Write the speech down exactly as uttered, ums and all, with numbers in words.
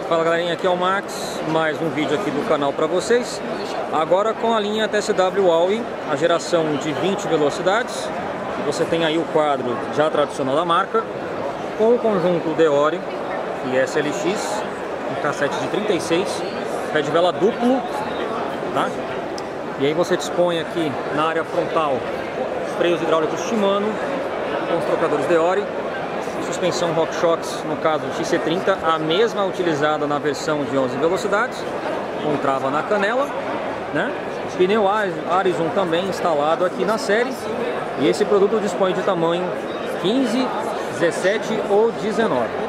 Fala galerinha, aqui é o Max, mais um vídeo aqui do canal para vocês. Agora com a linha T S W Aui, a geração de vinte velocidades. Você tem aí o quadro já tradicional da marca, com o conjunto Deore e S L X, um cassete de trinta e seis, pé de vela duplo, tá? E aí você dispõe aqui na área frontal freios hidráulicos Shimano, com os trocadores Deore, suspensão RockShox, no caso X C trinta, a mesma utilizada na versão de onze velocidades, com trava na canela, né? Pneu Arizon também instalado aqui na série, e esse produto dispõe de tamanho quinze, dezessete ou dezenove.